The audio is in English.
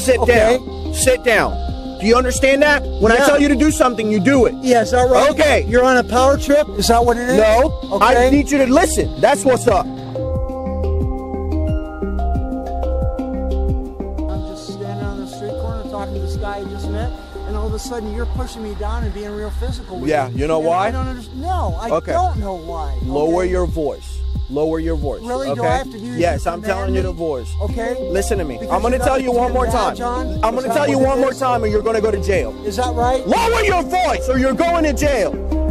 Sit down. Sit down. Do you understand that? When I tell you to do something, you do it. Yeah, is that right? Okay. You're on a power trip? Is that what it is? No. Okay. I need you to listen. That's what's up. I'm just standing on the street corner talking to this guy I just met, and all of a sudden you're pushing me down and being real physical with me. You know why? I don't understand. No, I don't know why. Lower your voice. Lower your voice. Really? Okay? Do I have to do this? Yes, I'm telling you the voice. Okay. Listen to me. Because I'm going to tell you one more time. I'm going to tell you one more time or you're going to go to jail. Is that right? Lower your voice or you're going to jail.